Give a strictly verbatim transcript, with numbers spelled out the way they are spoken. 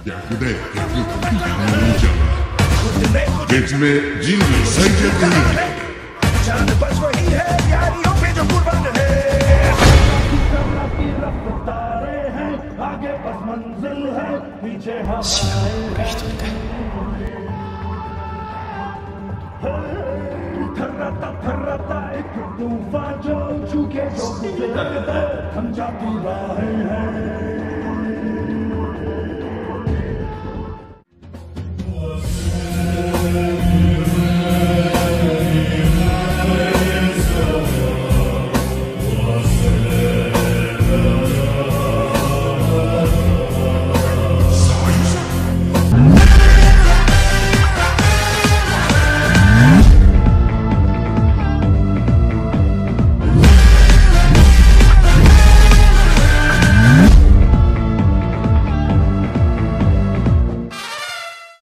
逆だよ逆。忍者は別名人類最弱人間。 死なない俺一人で。 Come